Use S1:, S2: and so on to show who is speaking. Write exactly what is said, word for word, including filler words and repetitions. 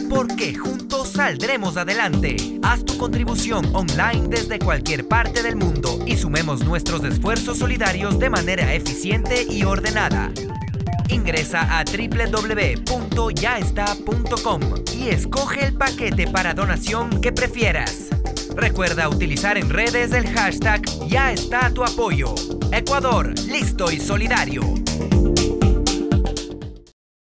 S1: porque juntos saldremos adelante. Haz tu contribución online desde cualquier parte del mundo y sumemos nuestros esfuerzos solidarios de manera eficiente y ordenada. Ingresa a doble u doble u doble u punto ya está punto com y escoge el paquete para donación que prefieras. Recuerda utilizar en redes el hashtag Ya está tu apoyo. Ecuador, listo y solidario.